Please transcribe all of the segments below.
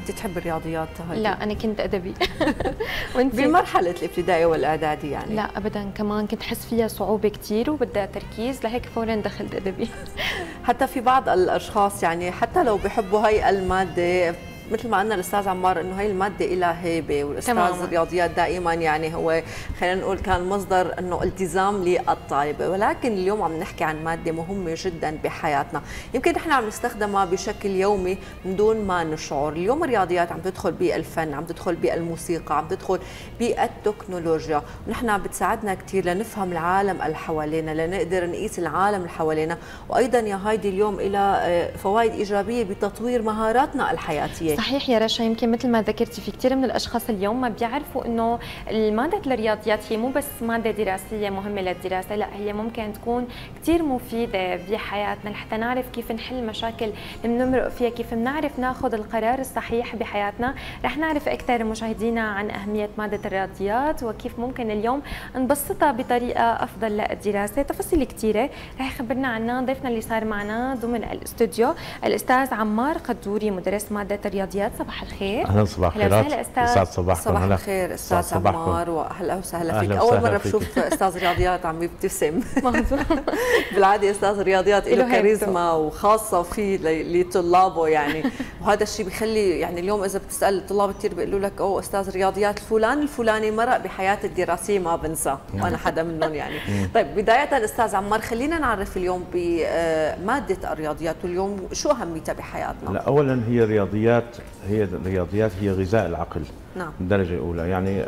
كنت تحب الرياضيات هاي؟ لا انا كنت ادبي. وانت؟ بمرحله الابتدائي والاعدادي يعني؟ لا ابدا، كمان كنت احس فيها صعوبه كثير وبدها تركيز، لهيك فورا دخلت ادبي. حتى في بعض الاشخاص يعني حتى لو بحبوا هاي الماده، مثل ما قلنا الاستاذ عمار انه هي الماده لها هيبه، والاستاذ الرياضيات دائما يعني هو خلينا نقول كان مصدر انه التزام للطالبه، ولكن اليوم عم نحكي عن ماده مهمه جدا بحياتنا، يمكن نحن عم نستخدمها بشكل يومي من دون ما نشعر. اليوم الرياضيات عم تدخل بالفن، عم تدخل بالموسيقى، عم تدخل بالتكنولوجيا، ونحن بتساعدنا كثير لنفهم العالم اللي حوالينا، لنقدر نقيس العالم اللي حوالينا، وايضا يا هايدي اليوم لها فوائد ايجابيه بتطوير مهاراتنا الحياتيه. صحيح يا رشا، يمكن مثل ما ذكرتي في كثير من الاشخاص اليوم ما بيعرفوا انه ماده الرياضيات هي مو بس ماده دراسيه مهمه للدراسه، لا هي ممكن تكون كثير مفيده بحياتنا لحتى نعرف كيف نحل مشاكل اللي بنمرق فيها، كيف بنعرف ناخذ القرار الصحيح بحياتنا. رح نعرف اكثر مشاهدينا عن اهميه ماده الرياضيات وكيف ممكن اليوم نبسطها بطريقه افضل للدراسه. تفاصيل كثيره رح يخبرنا عنها ضيفنا اللي صار معنا ضمن الاستوديو، الاستاذ عمار قدوري مدرس ماده الرياضيات. صباح الخير. اهلا صباح الخير استاذ. صباح الخير استاذ عمار، واهلا وسهلا فيك. اول مره بشوف استاذ رياضيات عم يبتسم. بالعاده استاذ رياضيات له كاريزما وخاصه فيه لطلابه يعني، وهذا الشيء بخلي يعني اليوم اذا بتسال الطلاب كثير بيقولوا لك اوه استاذ رياضيات فلان الفلاني مرق بحياتي الدراسيه ما بنسى، وانا حدا منهم يعني. طيب بدايه استاذ عمار خلينا نعرف اليوم بماده الرياضيات، واليوم شو اهميتها بحياتنا؟ لا اولا هي الرياضيات هي غذاء العقل. نعم. الدرجه الاولى، يعني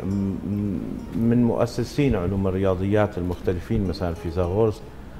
من مؤسسين علوم الرياضيات المختلفين مثلا فيثاغورس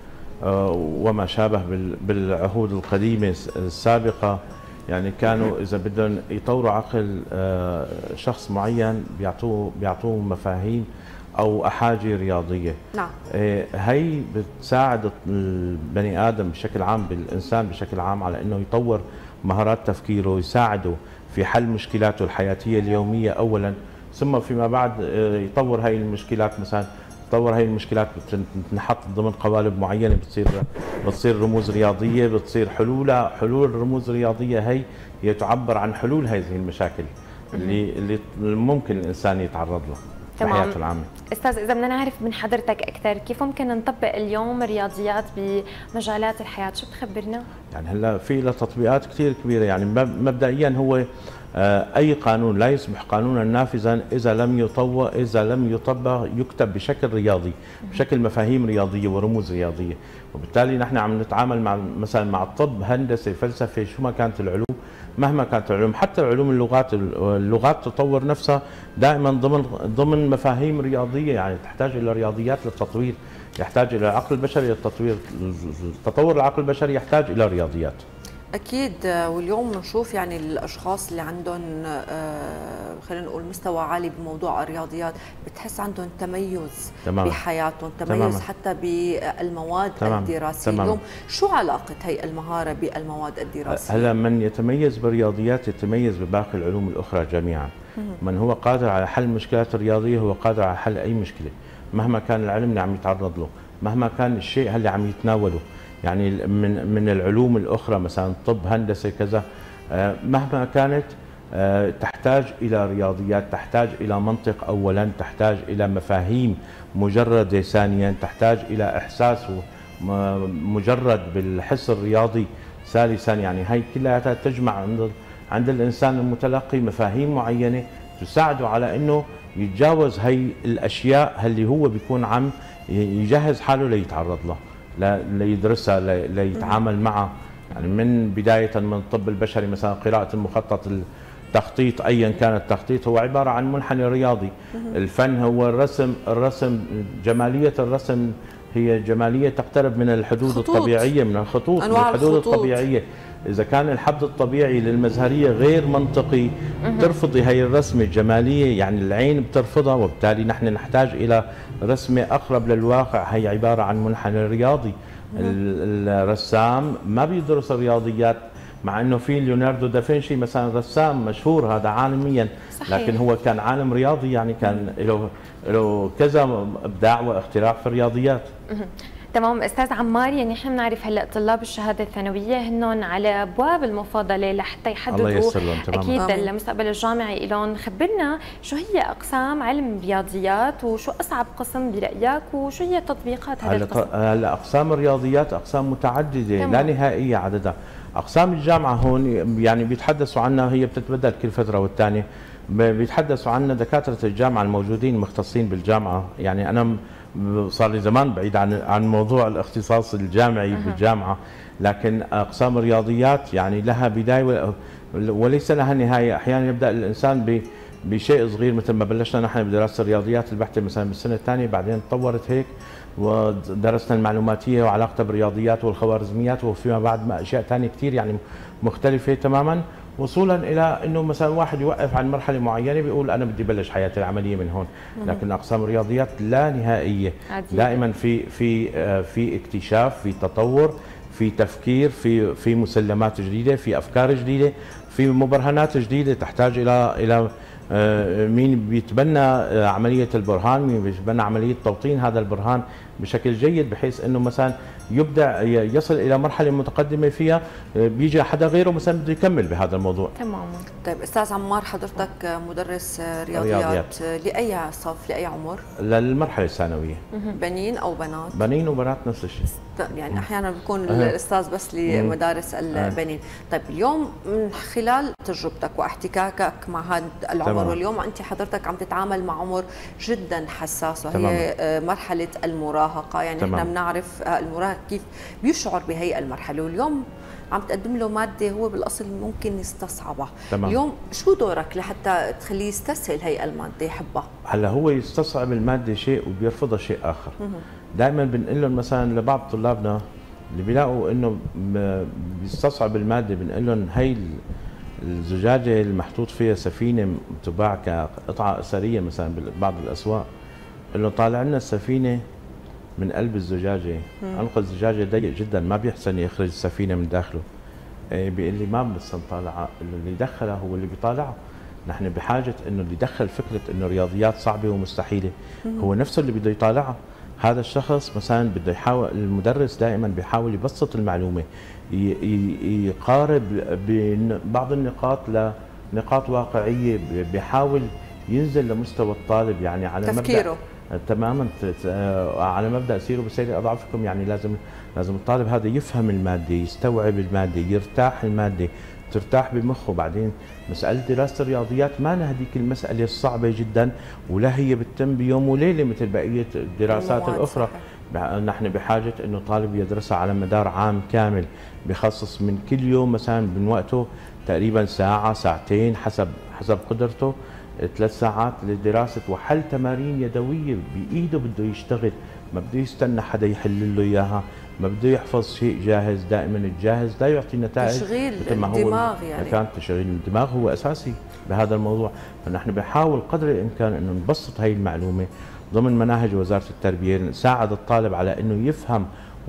وما شابه بالعهود القديمه السابقه، يعني كانوا اذا بدهم يطوروا عقل شخص معين بيعطوه مفاهيم او احاجي رياضيه. نعم. هي بتساعد البني ادم بشكل عام، بالانسان بشكل عام، على انه يطور مهارات تفكيره، يساعده في حل مشكلاته الحياتيه اليوميه اولا، ثم فيما بعد يطور هاي المشكلات، مثلا تطور هاي المشكلات بتنحط ضمن قوالب معينه، بتصير رموز رياضيه، بتصير حلول الرموز الرياضيه هي تعبر عن حلول هذه المشاكل اللي ممكن الانسان يتعرض له في حياته العامه. استاذ اذا بدنا نعرف من حضرتك اكثر كيف ممكن نطبق اليوم الرياضيات بمجالات الحياه، شو بتخبرنا؟ يعني هلا في له تطبيقات كثير كبيره، يعني مبدئيا هو اي قانون لا يصبح قانونا نافذا اذا لم يطبق يكتب بشكل رياضي، بشكل مفاهيم رياضيه ورموز رياضيه، وبالتالي نحن عم نتعامل مع مثلا مع الطب، هندسه، فلسفه، شو ما كانت العلوم، مهما كانت العلوم، حتى علوم اللغات تطور نفسها دائما ضمن مفاهيم رياضيه، يعني تحتاج الى رياضيات للتطوير، يحتاج الى العقل البشري للتطوير، تطور العقل البشري يحتاج الى رياضيات. أكيد. واليوم بنشوف يعني الأشخاص اللي عندهم خلينا نقول مستوى عالي بموضوع الرياضيات، بتحس عندهم تميز تمام. بحياتهم، تميز تمام. حتى بالمواد تمام. الدراسية. تمام. اليوم شو علاقة هي المهارة بالمواد الدراسية؟ هلا من يتميز بالرياضيات يتميز بباقي العلوم الأخرى جميعا. من هو قادر على حل المشكلات الرياضية هو قادر على حل أي مشكلة، مهما كان العلم اللي عم يتعرض له، مهما كان الشيء اللي عم يتناوله، يعني من العلوم الأخرى مثلا طب، هندسة، كذا، مهما كانت تحتاج إلى رياضيات، تحتاج إلى منطق أولا، تحتاج إلى مفاهيم مجردة ثانيا، تحتاج إلى إحساس مجرد بالحس الرياضي ثالثا، يعني هي كلها تجمع عند الإنسان المتلقي مفاهيم معينة تساعده على أنه يتجاوز هي الأشياء اللي هو بيكون عم يجهز حاله ليتعرض له، ليدرسها، ليتعامل معها، يعني من بداية من الطب البشري مثلا قراءة المخطط، التخطيط أيا كان التخطيط هو عبارة عن منحنى رياضي. الفن هو الرسم، جمالية الرسم هي جمالية تقترب من الحدود الطبيعية، من الخطوط، من الحدود الطبيعية. إذا كان الحد الطبيعي للمزهرية غير منطقي ترفضي هي الرسمة الجمالية، يعني العين بترفضها، وبالتالي نحن نحتاج إلى رسمة أقرب للواقع، هي عبارة عن منحنى رياضي. الرسام ما بيدرس الرياضيات، مع انه في ليوناردو دافنشي مثلا رسام مشهور هذا عالميا، صحيح. لكن هو كان عالم رياضي، يعني كان له كذا ابداع واختراع في الرياضيات. تمام استاذ عمار، يعني احنا بنعرف هلا طلاب الشهاده الثانويه هن على ابواب المفاضله لحتى يحددوا اكيد المستقبل الجامعي لهم. خبرنا شو هي اقسام علم الرياضيات وشو اصعب قسم برايك وشو هي تطبيقات هذا القسم؟ هلا اقسام الرياضيات اقسام متعدده تمام. لا نهائيه عددها. اقسام الجامعه هون يعني بيتحدثوا عنها، هي بتتبدل كل فتره والثانيه. بيتحدثوا عنها دكاتره الجامعه الموجودين مختصين بالجامعه. يعني انا صار لي زمان بعيد عن موضوع الاختصاص الجامعي بالجامعه، لكن اقسام الرياضيات يعني لها بدايه وليس لها نهايه. احيانا يبدا الانسان بشيء صغير مثل ما بلشنا نحن بدراسه الرياضيات البحته مثلا بالسنه الثانيه، بعدين تطورت هيك ودرسنا المعلوماتيه وعلاقتها بالرياضيات والخوارزميات وفيما بعد اشياء ثانيه كثير يعني مختلفه تماما، وصولا الى انه مثلا واحد يوقف عن مرحله معينه بيقول انا بدي بلش حياتي العمليه من هون. لكن اقسام الرياضيات لا نهائيه عديد. دائما في اكتشاف، في تطور، في تفكير، في مسلمات جديده، في افكار جديده، في مبرهنات جديده تحتاج الى مين بيتبنى عمليه البرهان، مين بيتبنى عمليه توطين هذا البرهان بشكل جيد بحيث انه مثلا يبدع يصل الى مرحله متقدمه فيها بيجي حدا غيره مثلا بده يكمل بهذا الموضوع. تماما. طيب استاذ عمار، حضرتك مدرس رياضيات لاي صف لاي عمر؟ للمرحله الثانويه. بنين او بنات؟ بنين وبنات نفس الشيء. يعني احيانا بيكون الاستاذ بس لمدارس البنين. طيب اليوم من خلال تجربتك واحتكاكك مع هذا العمر تمام. واليوم انت حضرتك عم تتعامل مع عمر جدا حساس وهي مرحله المراهقه، يعني تمام. احنا بنعرف المراهق كيف بيشعر بهي المرحله، واليوم عم تقدم له ماده هو بالاصل ممكن يستصعبها. تمام. اليوم شو دورك لحتى تخليه يستسهل هي الماده يحبها؟ هلا هو يستصعب الماده شيء وبيرفضها شيء اخر. دائما بنقول لهم مثلا لبعض طلابنا اللي بيلاقوا انه بيستصعب الماده بنقول لهم هي الزجاجه المحطوط فيها سفينه تباع كقطعه اثريه مثلا ببعض الاسواق، انه طالع لنا السفينه من قلب الزجاجه، عنق الزجاجه ضيق جدا ما بيحسن يخرج السفينه من داخله. بيقول لي ما بس نطالعها، اللي دخلها هو اللي بيطالعه. نحن بحاجه انه اللي دخل فكره انه الرياضيات صعبه ومستحيله هو نفسه اللي بده يطالعها. هذا الشخص مثلا بده يحاول، المدرس دائما بيحاول يبسط المعلومه، يقارب ببعض النقاط لنقاط واقعيه، بيحاول ينزل لمستوى الطالب يعني على تفكيره تماما على مبدا سيروا بسير اضعافكم. يعني لازم الطالب هذا يفهم الماده، يستوعب الماده، يرتاح الماده، ترتاح بمخه. بعدين مساله دراسه الرياضيات ما هذيك المساله الصعبه جدا ولا هي بتتم بيوم وليله مثل بقيه الدراسات الاخرى. نحن بحاجه انه طالب يدرسها على مدار عام كامل، بخصص من كل يوم مثلا من وقته تقريبا ساعه ساعتين حسب قدرته، 3 ساعات لدراسه وحل تمارين يدويه بايده، بده يشتغل، ما بده يستنى حدا يحل له اياها، ما بده يحفظ شيء جاهز. دائما الجاهز لا يعطي نتائج. تشغيل الدماغ يعني كان تشغيل الدماغ هو اساسي بهذا الموضوع. فنحن بنحاول قدر الامكان انه نبسط هي المعلومه ضمن مناهج وزاره التربيه، نساعد الطالب على انه يفهم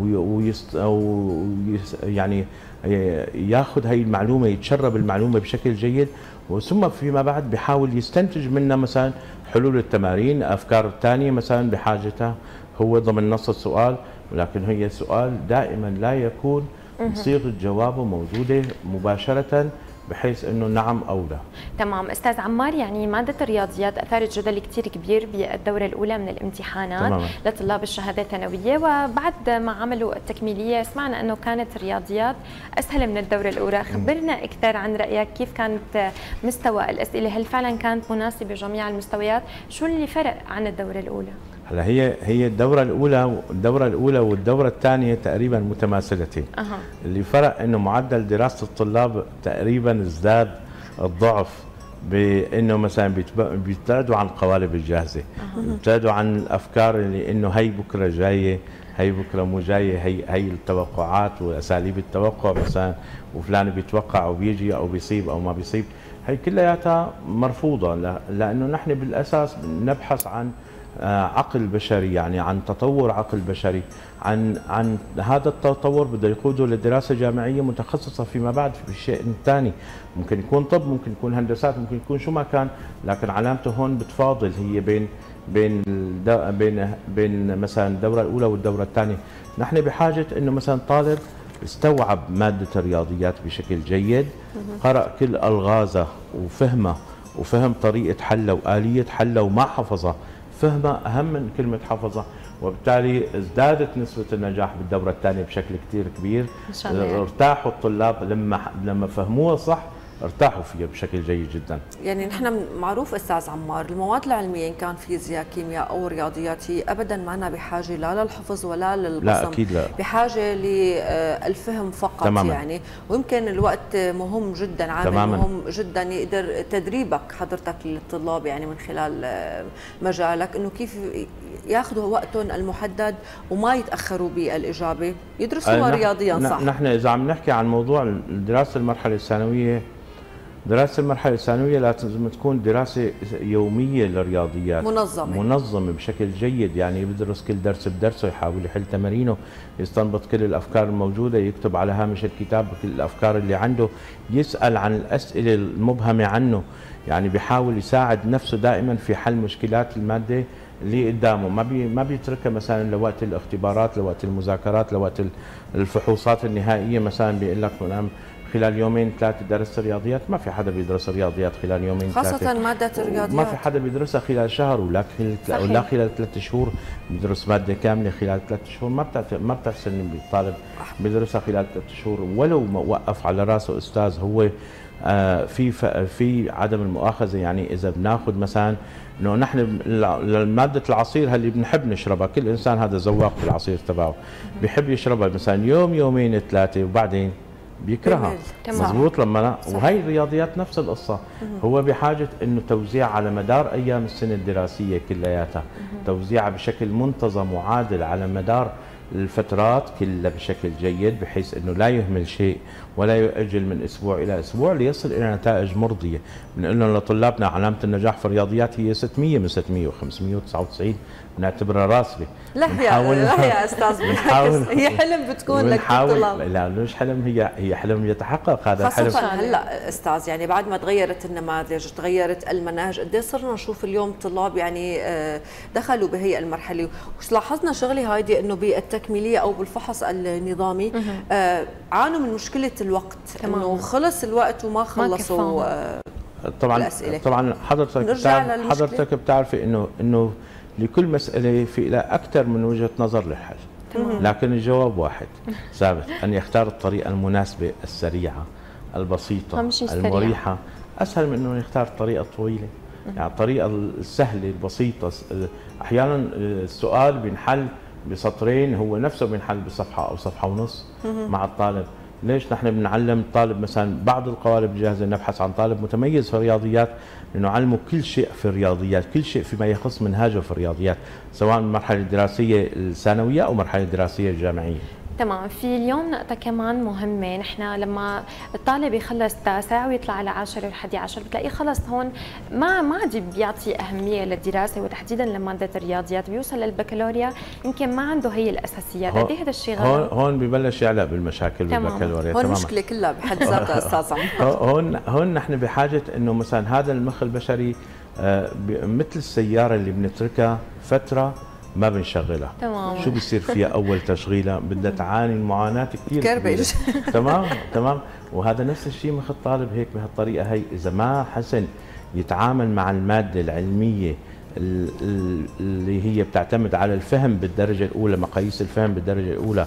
يعني ياخذ هي المعلومه، يتشرب المعلومه بشكل جيد، وثم فيما بعد بحاول يستنتج منها مثلا حلول التمارين، افكار ثانيه مثلا بحاجتها هو ضمن نص السؤال، ولكن هي السؤال دائما لا يكون صيغه جوابه موجوده مباشره بحيث انه نعم او لا. تمام استاذ عمار، يعني ماده الرياضيات اثارت جدل كثير كبير بالدوره الاولى من الامتحانات تماما لطلاب الشهاده الثانويه، وبعد ما عملوا التكميليه سمعنا انه كانت الرياضيات اسهل من الدوره الاولى. خبرنا اكثر عن رايك، كيف كانت مستوى الاسئله؟ هل فعلا كانت مناسبه جميع المستويات؟ شو اللي فرق عن الدوره الاولى؟ هلا هي الدوره الاولى والدوره الثانيه تقريبا متماثلتين. اللي فرق انه معدل دراسه الطلاب تقريبا ازداد الضعف، بانه مثلا بيبتعدوا عن القوالب الجاهزه، بيبتعدوا عن الافكار اللي انه هي بكره جايه، هي بكره مو جايه، هي التوقعات واساليب التوقع مثلا، وفلان بيتوقع وبيجي او بيصيب او ما بيصيب. هي كلياتها مرفوضه، لانه نحن بالاساس نبحث عن عقل بشري، يعني عن تطور عقل بشري، عن هذا التطور بده يقوده لدراسه جامعيه متخصصه فيما بعد في شيء ثاني، ممكن يكون طب، ممكن يكون هندسات، ممكن يكون شو ما كان، لكن علامته هون بتفاضل هي بين مثلا الدوره الاولى والدوره الثانيه. نحن بحاجه انه مثلا طالب استوعب ماده الرياضيات بشكل جيد، قرأ كل الغازها وفهمها وفهم طريقه حلها واليه حلها وما حفظها، فهمها اهم من كلمه حفظها، وبالتالي ازدادت نسبه النجاح بالدوره الثانيه بشكل كثير كبير. إن شاء الله. ارتاحوا الطلاب لما فهموها صح، ارتاحوا فيها بشكل جيد جدا. يعني نحن معروف استاذ عمار، المواد العلميه ان كان فيزياء كيمياء او رياضيات هي ابدا ما أنا بحاجه لا للحفظ ولا للبصم، لا اكيد لا، بحاجه للفهم فقط. تماما. يعني ويمكن الوقت مهم جدا، عامل تماما. مهم جدا يقدر تدريبك حضرتك للطلاب يعني من خلال مجالك انه كيف ياخذوا وقتهم المحدد وما يتاخروا بالاجابه، يدرسوا رياضيا صح. نحن اذا عم نحكي عن موضوع دراسه المرحله الثانويه، دراسة المرحلة الثانوية لازم تكون دراسة يومية للرياضيات، منظمة بشكل جيد. يعني بدرس كل درس بدرسه، يحاول يحل تمارينه، يستنبط كل الأفكار الموجودة، يكتب على هامش الكتاب كل الأفكار اللي عنده، يسأل عن الأسئلة المبهمة عنه. يعني بيحاول يساعد نفسه دائما في حل مشكلات المادة اللي قدامه، ما بيتركها مثلا لوقت الاختبارات، لوقت المذاكرات، لوقت الفحوصات النهائية. مثلا بيقول لك خلال يومين ثلاثة درست رياضيات، ما في حدا بيدرس رياضيات خلال يومين ثلاثة، خاصة مادة الرياضيات ما في حدا بيدرسها خلال شهر ولا خلال 3 شهور. بيدرس مادة كاملة خلال 3 شهور، ما بتحسن الطالب بيدرسها خلال 3 شهور، ولو ما وقف على راسه أستاذ هو في عدم المؤاخذة. يعني إذا بناخذ مثلا انه نحن مادة العصير اللي بنحب نشربها، كل انسان هذا ذواق بالعصير تبعه، بيحب يشربها مثلا يوم يومين ثلاثة وبعدين بيكرهها. مضبوط لما لا. وهي الرياضيات نفس القصة، هو بحاجة انه توزيع على مدار ايام السنة الدراسية كلياتها، توزيعها بشكل منتظم وعادل على مدار الفترات كلها بشكل جيد، بحيث انه لا يهمل شيء ولا يؤجل من اسبوع الى اسبوع ليصل الى نتائج مرضيه. بنقول لهم لطلابنا علامه النجاح في الرياضيات هي 600 من 600 و599 بنعتبرها راسبه. لا يا استاذ، بالعكس هي حلم بتكون لك الطلاب. لا مش حلم، هي حلم يتحقق. هذا الحلم خاصة هلا استاذ، يعني بعد ما تغيرت النماذج تغيرت المناهج، قد صرنا نشوف اليوم الطلاب يعني دخلوا بهي المرحله. ولاحظنا شغلي هايدي انه بالتكميليه او بالفحص النظامي عانوا من مشكله الوقت، انه خلص الوقت وما خلصوا طبعا الأسئلة. طبعا حضرتك بتعرفي انه لكل مساله في لها اكثر من وجهه نظر للحل، لكن الجواب واحد ثابت، ان يختار الطريقه المناسبه السريعه البسيطه المريحه، اسهل من انه يختار الطريقه الطويله. يعني الطريقه السهله البسيطه، احيانا السؤال بينحل بسطرين، هو نفسه بينحل بصفحه او صفحه ونص مع الطالب. ليش نحن بنعلم الطالب مثلا بعض القوالب الجاهزه، نبحث عن طالب متميز في الرياضيات نعلمه كل شيء في الرياضيات، كل شيء فيما يخص منهاجه في الرياضيات، سواء المرحله الدراسيه الثانويه او المرحله الدراسيه الجامعيه. تمام. في اليوم نقطة كمان مهمة، نحن لما الطالب يخلص تاسع ويطلع على 10 و11 بتلاقيه خلص هون ما عاد بيعطي أهمية للدراسة، وتحديدا لمادة الرياضيات، بيوصل للبكالوريا يمكن ما عنده هي الأساسيات. قد ايه هذا الشيء غلط؟ هون ببلش يعلق بالمشاكل بالبكالوريا. هون المشكلة كلها بحد ذاتها استاذ عمار. هون نحن بحاجة انه مثلا هذا المخ البشري مثل السيارة اللي بنتركها فترة ما بنشغلها، تمام. شو بيصير فيها اول تشغيلها؟ بدها تعاني معاناه كثير كبيره. تمام. وهذا نفس الشيء مخ الطالب هيك بهالطريقه هي، اذا ما حسن يتعامل مع الماده العلميه اللي هي بتعتمد على الفهم بالدرجه الاولى، مقاييس الفهم بالدرجه الاولى،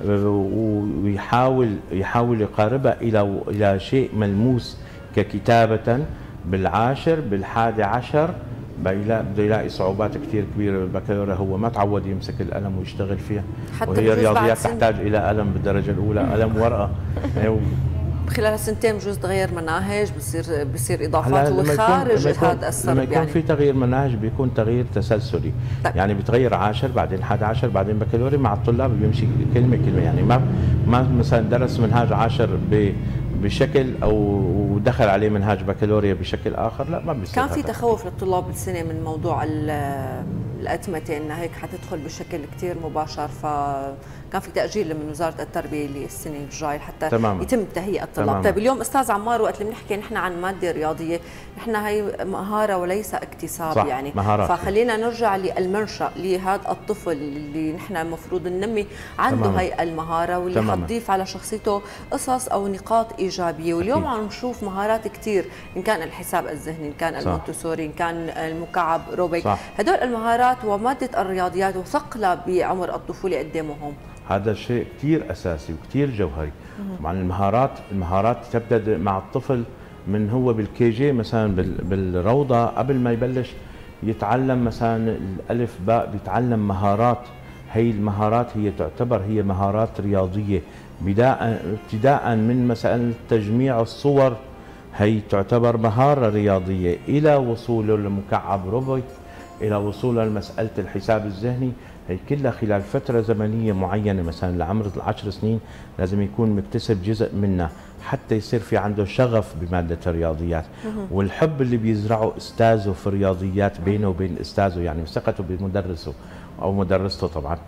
ويحاول يقاربها الى شيء ملموس ككتابه بالعاشر بالحادي عشر، بده يلاقي صعوبات كثير كبيره بالبكالوريا. هو ما تعود يمسك القلم ويشتغل فيها، وهي الرياضيات تحتاج الى قلم بالدرجه الاولى، قلم ورقه. خلال سنتين بجوز تغير مناهج، بصير اضافات وخارج هذا السرب. لما يكون في تغيير مناهج بيكون تغيير تسلسلي. يعني بتغير 10 بعدين 11 بعدين بكالوريا، مع الطلاب بيمشي كلمه كلمه. يعني ما مثلا درس منهاج 10 بشكل او دخل عليه منهاج بكالوريا بشكل اخر، لا ما بيصير. كان في تخوف للطلاب السنه من موضوع الاتمته، انها هيك حتدخل بشكل كثير مباشر، كان في تاجيل من وزاره التربيه للسنه الجاي حتى تماما. يتم تهيئه الطلاب. طيب اليوم استاذ عمار، وقت اللي بنحكي نحن عن ماده رياضيه، نحن هي مهاره وليس اكتساب. صح. يعني مهارات. فخلينا نرجع للمنشا، لهذا الطفل اللي نحن المفروض ننمي عنده تماما. هي المهاره واللي حتضيف على شخصيته قصص او نقاط ايجابيه. واليوم عم نشوف مهارات كثير، ان كان الحساب الذهني، ان كان المونتسوري، ان كان المكعب روبيك، هدول المهارات وماده الرياضيات وثقلها بعمر الطفوله قدامهم. هذا شيء كثير اساسي وكثير جوهري. مع المهارات تبدا مع الطفل من هو بالكي جي مثلا، بالروضه قبل ما يبلش يتعلم مثلا الالف باء، بيتعلم مهارات. هي المهارات هي تعتبر هي مهارات رياضيه، ابتداء من مسألة تجميع الصور، هي تعتبر مهارة رياضية، إلى وصوله لمكعب روبيك، إلى وصوله لمسألة الحساب الذهني. هي كلها خلال فترة زمنية معينة، مثلا لعمر 10 سنين لازم يكون مكتسب جزء منها حتى يصير في عنده شغف بمادة الرياضيات، والحب اللي بيزرعه أستاذه في الرياضيات بينه وبين أستاذه، يعني ثقته بمدرسه أو مدرسته طبعا،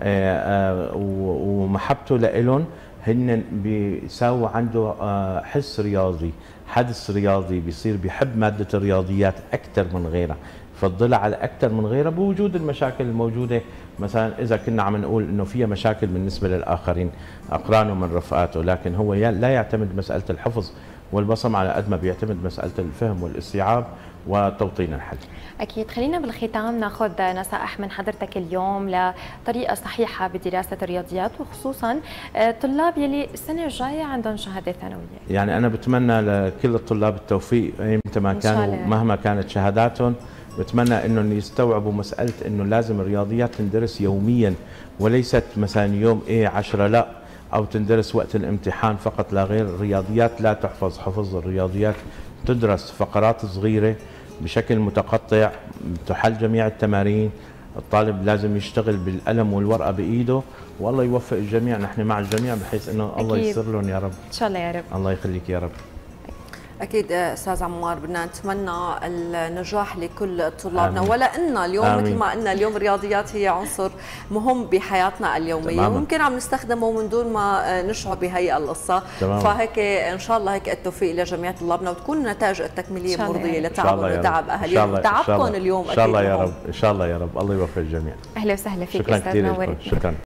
ومحبته لإلهم، هن بيساووا عنده حس رياضي، حدس رياضي، بيصير بيحب مادة الرياضيات أكثر من غيرها، يفضلها على أكثر من غيرها بوجود المشاكل الموجودة. مثلا إذا كنا عم نقول إنه فيها مشاكل بالنسبة للآخرين أقرانه من رفقاته، لكن هو لا يعتمد مسألة الحفظ والبصم على قد ما بيعتمد مسألة الفهم والاستيعاب وتوطين الحل. أكيد. خلينا بالختام ناخذ نصائح من حضرتك اليوم لطريقة صحيحة بدراسة الرياضيات، وخصوصا طلاب يلي السنة الجاية عندهم شهادة ثانوية. يعني أنا بتمنى لكل الطلاب التوفيق أيمتى ما كانوا، مهما كانت شهاداتهم. بتمنى انهم يستوعبوا مسألة انه لازم الرياضيات تندرس يوميا، وليست مثلا يوم 10 لا، او تندرس وقت الامتحان فقط لا غير. الرياضيات لا تحفظ حفظ، الرياضيات تدرس فقرات صغيرة بشكل متقطع، تحل جميع التمارين. الطالب لازم يشتغل بالقلم والورقة بإيده، والله يوفق الجميع، نحن مع الجميع بحيث انه الله ييسر لهم يا رب. ان شاء الله يا رب. الله يخليك يا رب. أكيد أستاذ عمار، بدنا نتمنى النجاح لكل طلابنا، ولا إن اليوم مثل ما قلنا اليوم الرياضيات هي عنصر مهم بحياتنا اليومية، وممكن عم نستخدمه من دون ما نشعر بهي القصة. فهيك إن شاء الله هيك التوفيق لجميع طلابنا، وتكون النتائج التكميلية مرضية لتعب وتعب أهاليهم وتعبكم اليوم. إن شاء الله يا رب، إن شاء الله يا رب، الله يوفق الجميع. أهلا وسهلا فيك شكرا كثير، شكرا.